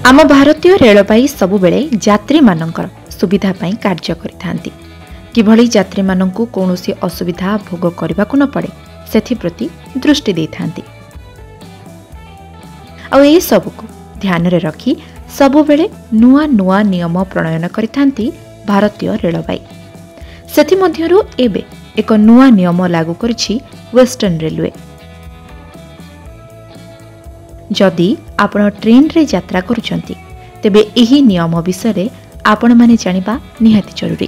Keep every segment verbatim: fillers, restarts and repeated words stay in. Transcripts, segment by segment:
आम भारतीय रेलवाई सबुबेले यात्री मानकर सुविधा पाई कार्य करिथांती किभली यात्री माननकु कोनोसी असुविधा भोग करबाकु न पड़े सेथिप्रति दृष्टि देथांती। आ ए सबको ध्यान रे रखी सबुबेले नुआ नुआ नियम प्रणयन करिथांती भारतीय रेलवाई। सेथि मध्यरु एबे एक नुआ नियम लागू करिछि वेस्टर्न रेलवे। जदि आपण ट्रेन रे यात्रा करूछंती तेबे एही नियम विषय आपण माने जानिबा निहाती जरूरी।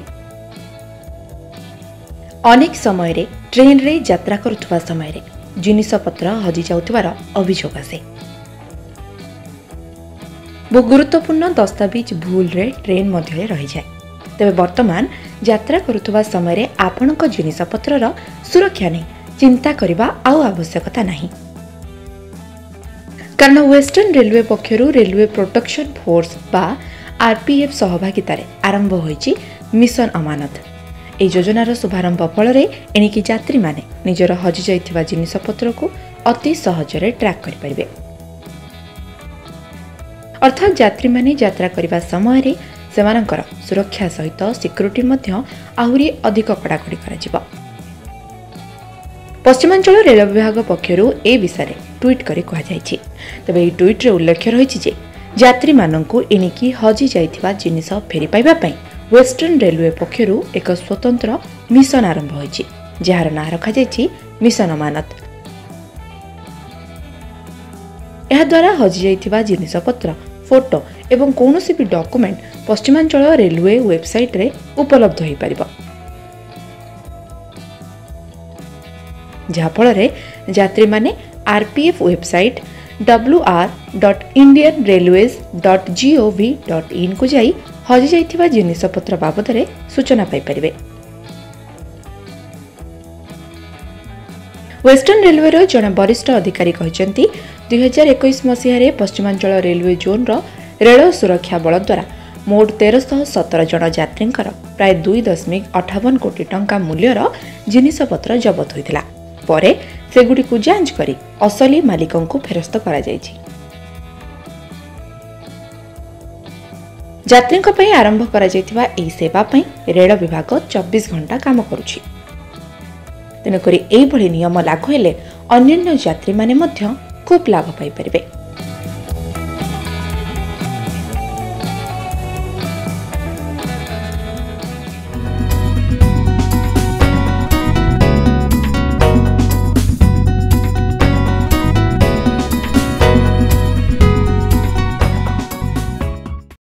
अनेक समय रे ट्रेन रे यात्रा करुथुवा समय रे जिनिस पत्र हजि जाउथवार अभियोग आसे। बहु गुरुत्वपूर्ण दस्तावेज भूल रे ट्रेन मध्य रही जाए। तेबे वर्तमान यात्रा करुथुवा समय रे आपणक जिनिस पत्रर सुरक्षा नै चिंता करिबा आउ आवश्यकता नाही। कारण वेस्टर्न रेलवे पक्षरु रेलवे प्रोटेक्शन फोर्स बा आरपीएफ सहभागितारे आरंभ होईछि मिशन अमानत। ए योजनार शुभारंभ फल एणिकी यात्री माने निजर हजि जाइथिबा जिनिस पत्र को अति सहजरे ट्रैक करि परिबे। अर्थात यात्री माने यात्रा करिबा समय रे सेमानकर सुरक्षा सहित सिक्युरिटी मध्य आहुरी अधिक कड़ाकड़ी कराजिबा। पश्चिमांचल रेल विभाग पक्षरु ए विषय ट्वीट करी कहा जायछि। तबे ए ट्वीट रे उल्लेख रहिछि जे यात्री माननकु एणिकी हजि जाइथिबा जिनिस फेरी पाइबा पई वेस्टर्न रेलवे पक्षरु एक स्वतंत्र मिशन आरंभ होईछि जहार नाम रखा जायछि मिशन अमानत। एहा द्वारा हजि जाइथिबा जिनिस पत्र फोटो एवं कोनोसी भी डॉक्यूमेंट पश्चिमांचल रेलवे वेबसाइट रे उपलब्ध होई परिबो, जहा फल यात्री माने RPF website W R dot Indian railways dot GOV dot in को जाई हजि जाइथिबा जिनिस पत्र बाबद रे सूचना पाई परिबे। वेस्टर्न रेलवे रो जने वरिष्ठ अधिकारी कहिसेंती दुई हजार इक्कीस मसीह रे पश्चिमांचल रेलवे जोन रो रेल सुरक्षा बल द्वारा मोट तेरह सौ सत्रह जन यात्रींकर प्राय दुई दशमिक अठावन कोटी टंका मूल्यर जिनिस पत्र जबत होइतिला। परे सेगुडी को जांच करी असली मालिकों को फेरस्त करा जायछि। यात्री पई आरंभ करा जायथिबा एही सेवा पई रेल विभाग चौबीस घंटा काम करूछि। तेनकरी एही भली नियम लागू हेले अन्य यात्री माने मध्य खूब लाभ पाई परिबे।